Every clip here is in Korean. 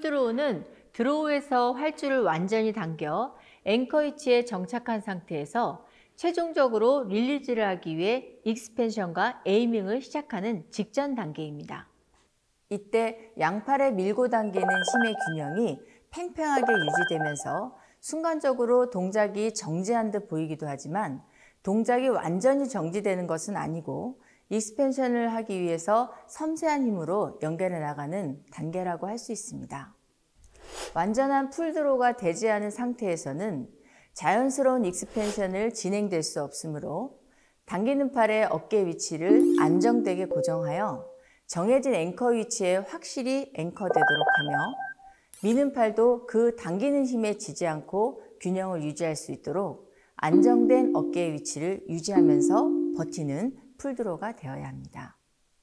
풀드로우는 드로우에서 활주를 완전히 당겨 앵커 위치에 정착한 상태에서 최종적으로 릴리즈를 하기 위해 익스펜션과 에이밍을 시작하는 직전 단계입니다. 이때 양팔에 밀고 당기는 힘의 균형이 팽팽하게 유지되면서 순간적으로 동작이 정지한 듯 보이기도 하지만 동작이 완전히 정지되는 것은 아니고 익스펜션을 하기 위해서 섬세한 힘으로 연결해 나가는 단계라고 할 수 있습니다. 완전한 풀드로우가 되지 않은 상태에서는 자연스러운 익스펜션을 진행될 수 없으므로 당기는 팔의 어깨 위치를 안정되게 고정하여 정해진 앵커 위치에 확실히 앵커되도록 하며 미는 팔도 그 당기는 힘에 지지 않고 균형을 유지할 수 있도록 안정된 어깨의 위치를 유지하면서 버티는 풀드로우가 되어야 합니다.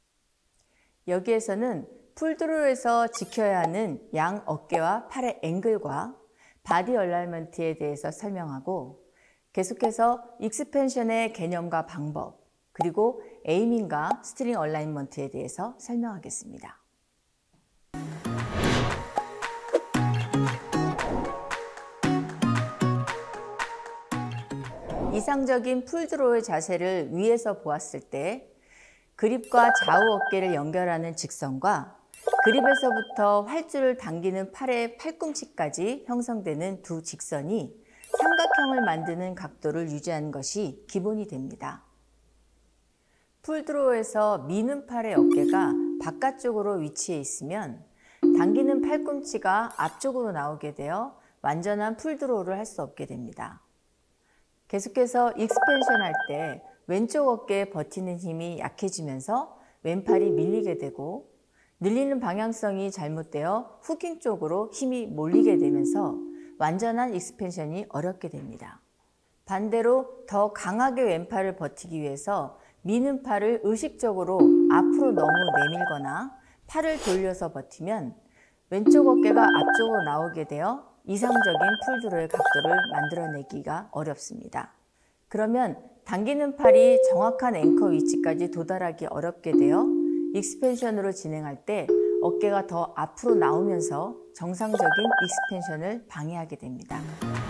여기에서는 풀드로우에서 지켜야 하는 양 어깨와 팔의 앵글과 바디 얼라이먼트에 대해서 설명하고 계속해서 익스펜션의 개념과 방법, 그리고 에이밍과 스트링 얼라이먼트에 대해서 설명하겠습니다. 이상적인 풀드로우의 자세를 위에서 보았을 때 그립과 좌우 어깨를 연결하는 직선과 그립에서부터 활주를 당기는 팔의 팔꿈치까지 형성되는 두 직선이 삼각형을 만드는 각도를 유지하는 것이 기본이 됩니다. 풀드로우에서 미는 팔의 어깨가 바깥쪽으로 위치해 있으면 당기는 팔꿈치가 앞쪽으로 나오게 되어 완전한 풀드로우를 할 수 없게 됩니다. 계속해서 익스펜션 할 때 왼쪽 어깨에 버티는 힘이 약해지면서 왼팔이 밀리게 되고 늘리는 방향성이 잘못되어 후킹 쪽으로 힘이 몰리게 되면서 완전한 익스펜션이 어렵게 됩니다. 반대로 더 강하게 왼팔을 버티기 위해서 미는 팔을 의식적으로 앞으로 너무 내밀거나 팔을 돌려서 버티면 왼쪽 어깨가 앞쪽으로 나오게 되어 이상적인 풀드로우의 각도를 만들어내기가 어렵습니다. 그러면 당기는 팔이 정확한 앵커 위치까지 도달하기 어렵게 되어 익스펜션으로 진행할 때 어깨가 더 앞으로 나오면서 정상적인 익스펜션을 방해하게 됩니다.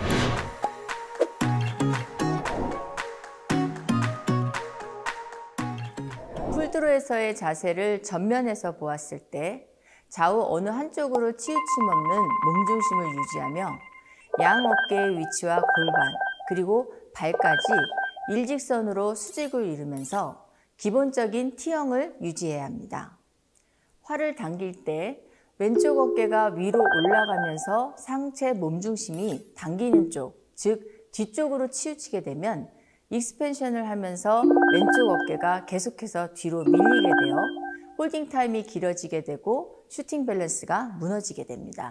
풀드로우에서의 자세를 전면에서 보았을 때 좌우 어느 한쪽으로 치우침 없는 몸중심을 유지하며 양 어깨의 위치와 골반 그리고 발까지 일직선으로 수직을 이루면서 기본적인 T형을 유지해야 합니다. 활을 당길 때 왼쪽 어깨가 위로 올라가면서 상체 몸중심이 당기는 쪽, 즉 뒤쪽으로 치우치게 되면 익스펜션을 하면서 왼쪽 어깨가 계속해서 뒤로 밀리게 되어 홀딩 타임이 길어지게 되고 슈팅 밸런스가 무너지게 됩니다.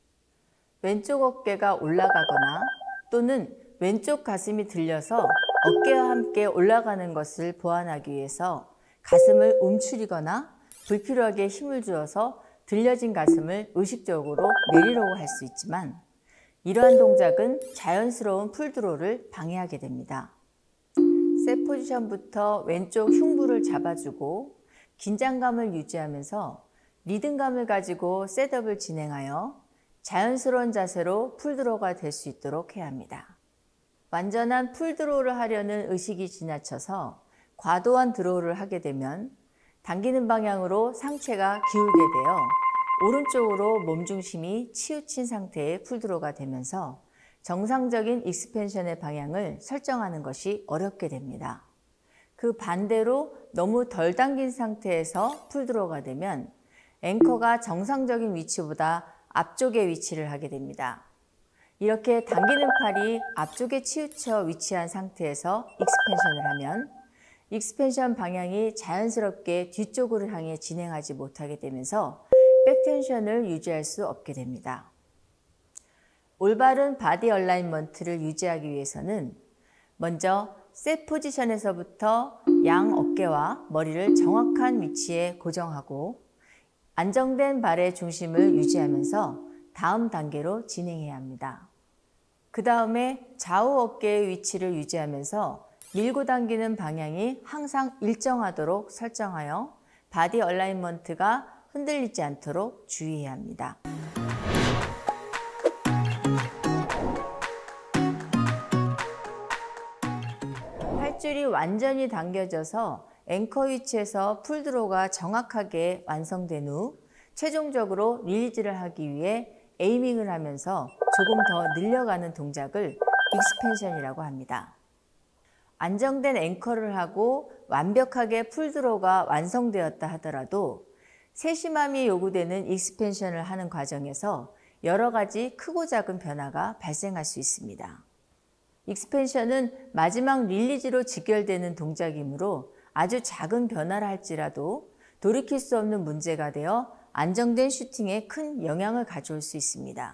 왼쪽 어깨가 올라가거나 또는 왼쪽 가슴이 들려서 어깨와 함께 올라가는 것을 보완하기 위해서 가슴을 움츠리거나 불필요하게 힘을 주어서 들려진 가슴을 의식적으로 내리려고 할 수 있지만 이러한 동작은 자연스러운 풀드로우를 방해하게 됩니다. 셋 포지션부터 왼쪽 흉부를 잡아주고 긴장감을 유지하면서 리듬감을 가지고 셋업을 진행하여 자연스러운 자세로 풀드로우가 될 수 있도록 해야 합니다. 완전한 풀드로우를 하려는 의식이 지나쳐서 과도한 드로우를 하게 되면 당기는 방향으로 상체가 기울게 되어 오른쪽으로 몸중심이 치우친 상태의 풀드로우가 되면서 정상적인 익스펜션의 방향을 설정하는 것이 어렵게 됩니다. 그 반대로 너무 덜 당긴 상태에서 풀드로우가 되면 앵커가 정상적인 위치보다 앞쪽에 위치를 하게 됩니다. 이렇게 당기는 팔이 앞쪽에 치우쳐 위치한 상태에서 익스펜션을 하면 익스펜션 방향이 자연스럽게 뒤쪽으로 향해 진행하지 못하게 되면서 백텐션을 유지할 수 없게 됩니다. 올바른 바디 얼라이먼트를 유지하기 위해서는 먼저 셋 포지션에서부터 양 어깨와 머리를 정확한 위치에 고정하고 안정된 발의 중심을 유지하면서 다음 단계로 진행해야 합니다. 그 다음에 좌우 어깨의 위치를 유지하면서 밀고 당기는 방향이 항상 일정하도록 설정하여 바디 얼라이먼트가 흔들리지 않도록 주의해야 합니다. 활줄이 완전히 당겨져서 앵커 위치에서 풀드로우가 정확하게 완성된 후 최종적으로 릴리즈를 하기 위해 에이밍을 하면서 조금 더 늘려가는 동작을 익스펜션이라고 합니다. 안정된 앵커를 하고 완벽하게 풀드로우가 완성되었다 하더라도 세심함이 요구되는 익스펜션을 하는 과정에서 여러 가지 크고 작은 변화가 발생할 수 있습니다. 익스펜션은 마지막 릴리즈로 직결되는 동작이므로 아주 작은 변화를 할지라도 돌이킬 수 없는 문제가 되어 안정된 슈팅에 큰 영향을 가져올 수 있습니다.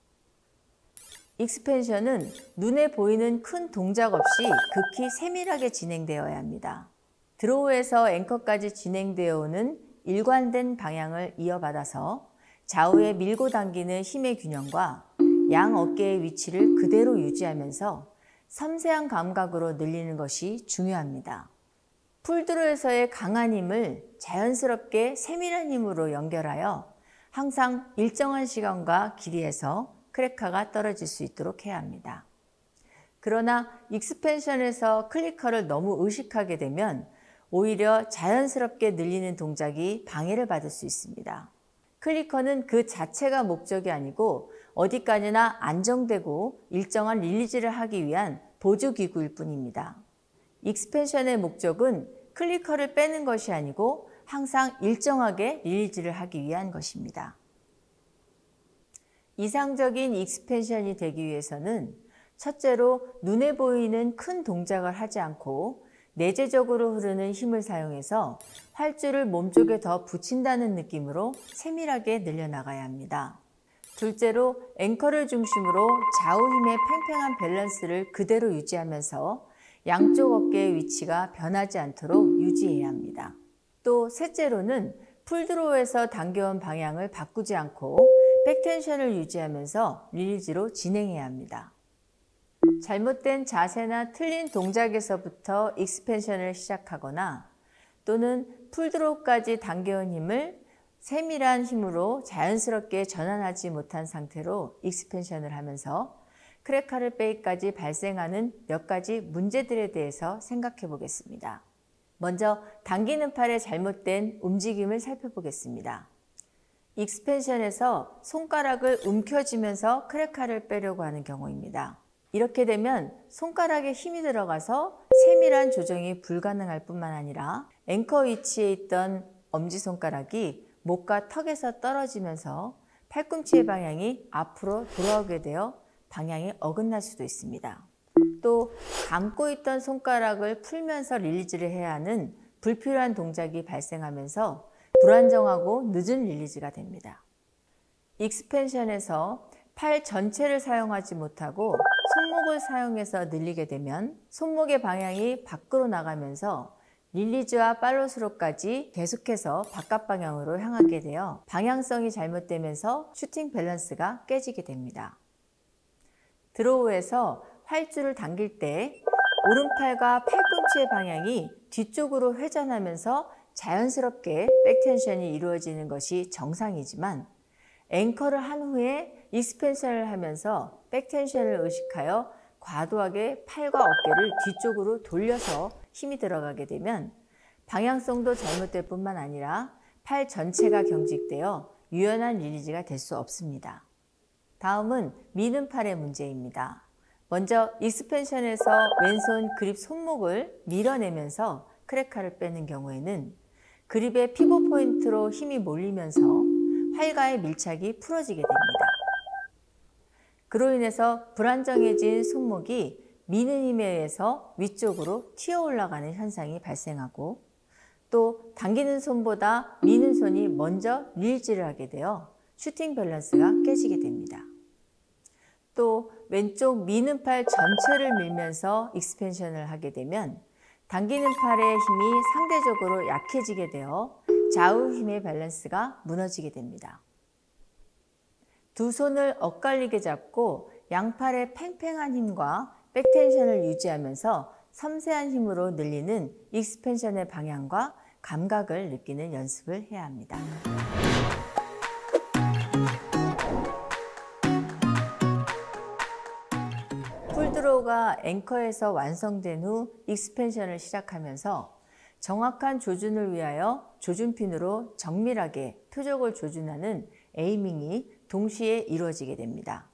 익스펜션은 눈에 보이는 큰 동작 없이 극히 세밀하게 진행되어야 합니다. 드로우에서 앵커까지 진행되어 오는 일관된 방향을 이어받아서 좌우에 밀고 당기는 힘의 균형과 양 어깨의 위치를 그대로 유지하면서 섬세한 감각으로 늘리는 것이 중요합니다. 풀드로우에서의 강한 힘을 자연스럽게 세밀한 힘으로 연결하여 항상 일정한 시간과 길이에서 크래커가 떨어질 수 있도록 해야 합니다. 그러나 익스펜션에서 클리커를 너무 의식하게 되면 오히려 자연스럽게 늘리는 동작이 방해를 받을 수 있습니다. 클리커는 그 자체가 목적이 아니고 어디까지나 안정되고 일정한 릴리즈를 하기 위한 보조기구일 뿐입니다. 익스펜션의 목적은 클리커를 빼는 것이 아니고 항상 일정하게 릴리즈를 하기 위한 것입니다. 이상적인 익스펜션이 되기 위해서는 첫째로 눈에 보이는 큰 동작을 하지 않고 내재적으로 흐르는 힘을 사용해서 활줄을 몸쪽에 더 붙인다는 느낌으로 세밀하게 늘려나가야 합니다. 둘째로 앵커를 중심으로 좌우 힘의 팽팽한 밸런스를 그대로 유지하면서 양쪽 어깨의 위치가 변하지 않도록 유지해야 합니다. 또 셋째로는 풀드로우에서 당겨온 방향을 바꾸지 않고 백텐션을 유지하면서 릴리즈로 진행해야 합니다. 잘못된 자세나 틀린 동작에서부터 익스펜션을 시작하거나 또는 풀드로우까지 당겨온 힘을 세밀한 힘으로 자연스럽게 전환하지 못한 상태로 익스펜션을 하면서 크래커를 빼기까지 발생하는 몇 가지 문제들에 대해서 생각해 보겠습니다. 먼저 당기는 팔의 잘못된 움직임을 살펴보겠습니다. 익스펜션에서 손가락을 움켜쥐면서 크래커를 빼려고 하는 경우입니다. 이렇게 되면 손가락에 힘이 들어가서 세밀한 조정이 불가능할 뿐만 아니라 앵커 위치에 있던 엄지손가락이 목과 턱에서 떨어지면서 팔꿈치의 방향이 앞으로 돌아오게 되어 방향이 어긋날 수도 있습니다. 또 감고 있던 손가락을 풀면서 릴리즈를 해야 하는 불필요한 동작이 발생하면서 불안정하고 늦은 릴리즈가 됩니다. 익스펜션에서 팔 전체를 사용하지 못하고 손목을 사용해서 늘리게 되면 손목의 방향이 밖으로 나가면서 릴리즈와 팔로스로까지 계속해서 바깥 방향으로 향하게 되어 방향성이 잘못되면서 슈팅 밸런스가 깨지게 됩니다. 드로우에서 활줄을 당길 때 오른팔과 팔꿈치의 방향이 뒤쪽으로 회전하면서 자연스럽게 백텐션이 이루어지는 것이 정상이지만 앵커를 한 후에 익스펜션을 하면서 백텐션을 의식하여 과도하게 팔과 어깨를 뒤쪽으로 돌려서 힘이 들어가게 되면 방향성도 잘못될 뿐만 아니라 팔 전체가 경직되어 유연한 릴리즈가 될 수 없습니다. 다음은 미는 팔의 문제입니다. 먼저 익스펜션에서 왼손 그립 손목을 밀어내면서 크래커를 빼는 경우에는 그립의 피벗 포인트로 힘이 몰리면서 활과의 밀착이 풀어지게 됩니다. 그로 인해서 불안정해진 손목이 미는 힘에 의해서 위쪽으로 튀어 올라가는 현상이 발생하고 또 당기는 손보다 미는 손이 먼저 릴리즈를 하게 되어 슈팅 밸런스가 깨지게 됩니다. 또 왼쪽 미는 팔 전체를 밀면서 익스펜션을 하게 되면 당기는 팔의 힘이 상대적으로 약해지게 되어 좌우 힘의 밸런스가 무너지게 됩니다. 두 손을 엇갈리게 잡고 양팔의 팽팽한 힘과 백텐션을 유지하면서 섬세한 힘으로 늘리는 익스펜션의 방향과 감각을 느끼는 연습을 해야 합니다. 풀드로우가 앵커에서 완성된 후 익스펜션을 시작하면서 정확한 조준을 위하여 조준핀으로 정밀하게 표적을 조준하는 에이밍이 동시에 이루어지게 됩니다.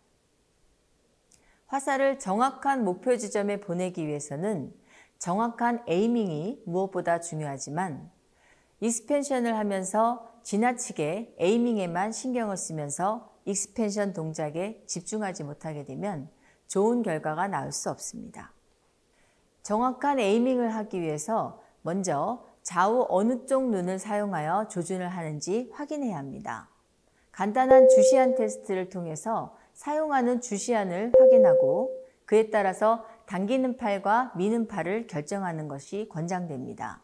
화살을 정확한 목표 지점에 보내기 위해서는 정확한 에이밍이 무엇보다 중요하지만 익스펜션을 하면서 지나치게 에이밍에만 신경을 쓰면서 익스펜션 동작에 집중하지 못하게 되면 좋은 결과가 나올 수 없습니다. 정확한 에이밍을 하기 위해서 먼저 좌우 어느 쪽 눈을 사용하여 조준을 하는지 확인해야 합니다. 간단한 주시안 테스트를 통해서 사용하는 주시안을 확인하고 그에 따라서 당기는 팔과 미는 팔을 결정하는 것이 권장됩니다.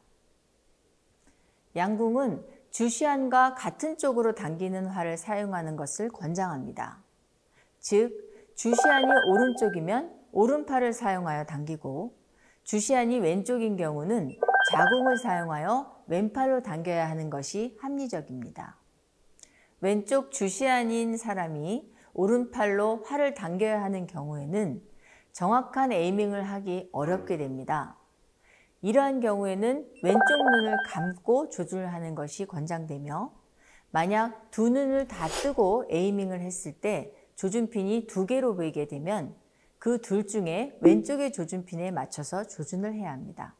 양궁은 주시안과 같은 쪽으로 당기는 활을 사용하는 것을 권장합니다. 즉, 주시안이 오른쪽이면 오른팔을 사용하여 당기고 주시안이 왼쪽인 경우는 자궁을 사용하여 왼팔로 당겨야 하는 것이 합리적입니다. 왼쪽 주시안인 사람이 오른팔로 활을 당겨야 하는 경우에는 정확한 에이밍을 하기 어렵게 됩니다. 이러한 경우에는 왼쪽 눈을 감고 조준을 하는 것이 권장되며 만약 두 눈을 다 뜨고 에이밍을 했을 때 조준핀이 두 개로 보이게 되면 그 둘 중에 왼쪽의 조준핀에 맞춰서 조준을 해야 합니다.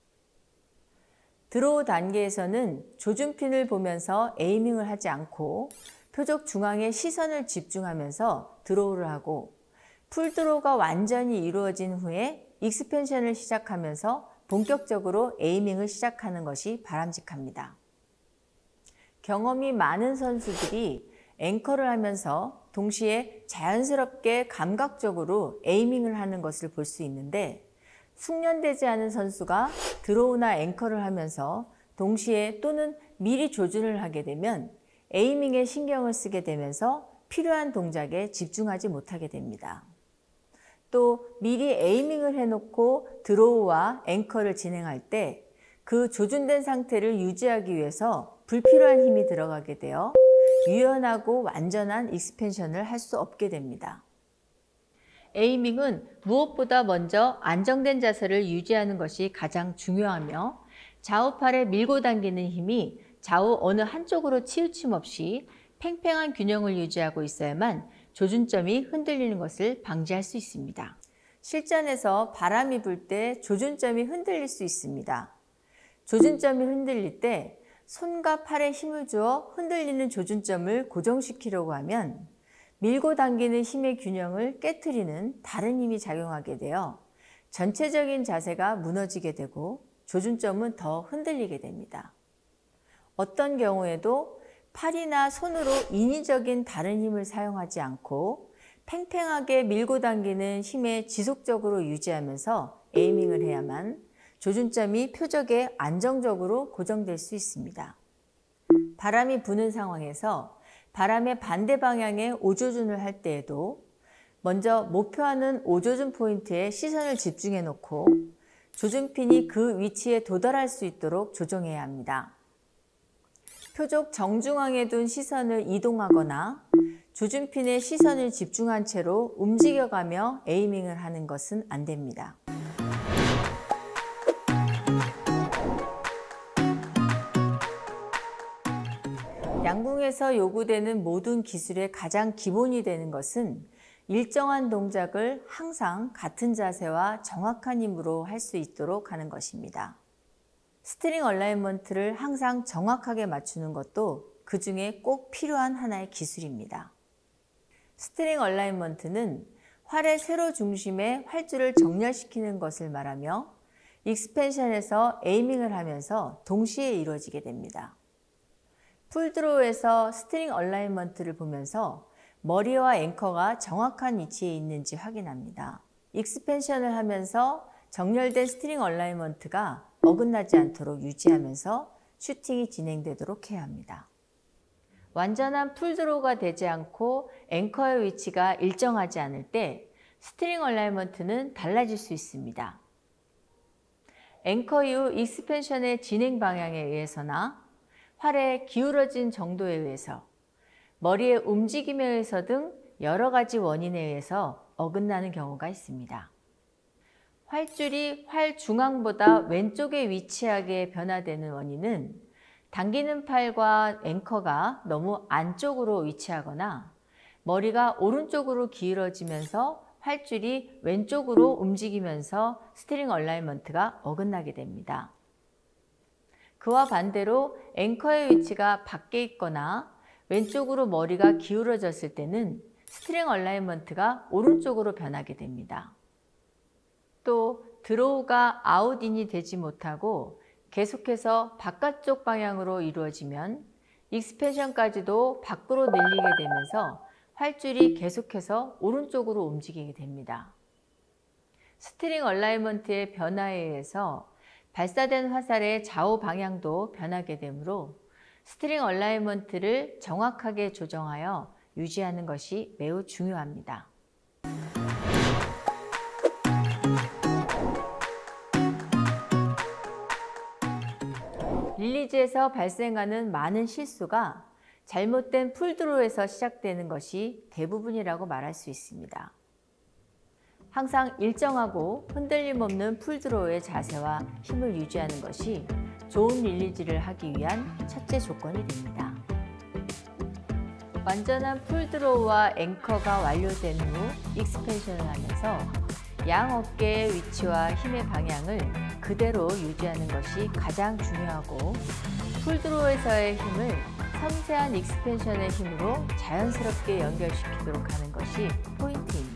드로우 단계에서는 조준핀을 보면서 에이밍을 하지 않고 표적 중앙에 시선을 집중하면서 드로우를 하고 풀드로우가 완전히 이루어진 후에 익스펜션을 시작하면서 본격적으로 에이밍을 시작하는 것이 바람직합니다. 경험이 많은 선수들이 앵커를 하면서 동시에 자연스럽게 감각적으로 에이밍을 하는 것을 볼 수 있는데 숙련되지 않은 선수가 드로우나 앵커를 하면서 동시에 또는 미리 조준을 하게 되면 에이밍에 신경을 쓰게 되면서 필요한 동작에 집중하지 못하게 됩니다. 또 미리 에이밍을 해놓고 드로우와 앵커를 진행할 때 그 조준된 상태를 유지하기 위해서 불필요한 힘이 들어가게 되어 유연하고 완전한 익스펜션을 할 수 없게 됩니다. 에이밍은 무엇보다 먼저 안정된 자세를 유지하는 것이 가장 중요하며 좌우팔에 밀고 당기는 힘이 좌우 어느 한쪽으로 치우침 없이 팽팽한 균형을 유지하고 있어야만 조준점이 흔들리는 것을 방지할 수 있습니다. 실전에서 바람이 불 때 조준점이 흔들릴 수 있습니다. 조준점이 흔들릴 때 손과 팔에 힘을 주어 흔들리는 조준점을 고정시키려고 하면 밀고 당기는 힘의 균형을 깨트리는 다른 힘이 작용하게 되어 전체적인 자세가 무너지게 되고 조준점은 더 흔들리게 됩니다. 어떤 경우에도 팔이나 손으로 인위적인 다른 힘을 사용하지 않고 팽팽하게 밀고 당기는 힘에 지속적으로 유지하면서 에이밍을 해야만 조준점이 표적에 안정적으로 고정될 수 있습니다. 바람이 부는 상황에서 바람의 반대 방향의 오조준을 할 때에도 먼저 목표하는 오조준 포인트에 시선을 집중해 놓고 조준핀이 그 위치에 도달할 수 있도록 조정해야 합니다. 표적 정중앙에 둔 시선을 이동하거나 조준핀에 시선을 집중한 채로 움직여가며 에이밍을 하는 것은 안 됩니다. 양궁에서 요구되는 모든 기술의 가장 기본이 되는 것은 일정한 동작을 항상 같은 자세와 정확한 힘으로 할 수 있도록 하는 것입니다. 스트링 얼라이먼트를 항상 정확하게 맞추는 것도 그 중에 꼭 필요한 하나의 기술입니다. 스트링 얼라이먼트는 활의 세로 중심에 활주를 정렬시키는 것을 말하며 익스펜션에서 에이밍을 하면서 동시에 이루어지게 됩니다. 풀드로우에서 스트링 얼라이먼트를 보면서 머리와 앵커가 정확한 위치에 있는지 확인합니다. 익스펜션을 하면서 정렬된 스트링 얼라이먼트가 어긋나지 않도록 유지하면서 슈팅이 진행되도록 해야 합니다. 완전한 풀드로우가 되지 않고 앵커의 위치가 일정하지 않을 때 스트링 얼라이먼트는 달라질 수 있습니다. 앵커 이후 익스펜션의 진행 방향에 의해서나 활의 기울어진 정도에 의해서, 머리의 움직임에 의해서 등 여러 가지 원인에 의해서 어긋나는 경우가 있습니다. 활줄이 활 중앙보다 왼쪽에 위치하게 변화되는 원인은 당기는 팔과 앵커가 너무 안쪽으로 위치하거나 머리가 오른쪽으로 기울어지면서 활줄이 왼쪽으로 움직이면서 스티링 얼라이먼트가 어긋나게 됩니다. 그와 반대로 앵커의 위치가 밖에 있거나 왼쪽으로 머리가 기울어졌을 때는 스티링 얼라이먼트가 오른쪽으로 변하게 됩니다. 또 드로우가 아웃인이 되지 못하고 계속해서 바깥쪽 방향으로 이루어지면 익스펜션까지도 밖으로 늘리게 되면서 활줄이 계속해서 오른쪽으로 움직이게 됩니다. 스티링 얼라이먼트의 변화에 의해서 발사된 화살의 좌우 방향도 변하게 되므로 스티링 얼라이먼트를 정확하게 조정하여 유지하는 것이 매우 중요합니다. 릴리즈에서 발생하는 많은 실수가 잘못된 풀드로우에서 시작되는 것이 대부분이라고 말할 수 있습니다. 항상 일정하고 흔들림 없는 풀드로우의 자세와 힘을 유지하는 것이 좋은 릴리즈를 하기 위한 첫째 조건이 됩니다. 완전한 풀드로우와 앵커가 완료된 후 익스펜션을 하면서 양 어깨의 위치와 힘의 방향을 그대로 유지하는 것이 가장 중요하고 풀드로우에서의 힘을 섬세한 익스펜션의 힘으로 자연스럽게 연결시키도록 하는 것이 포인트입니다.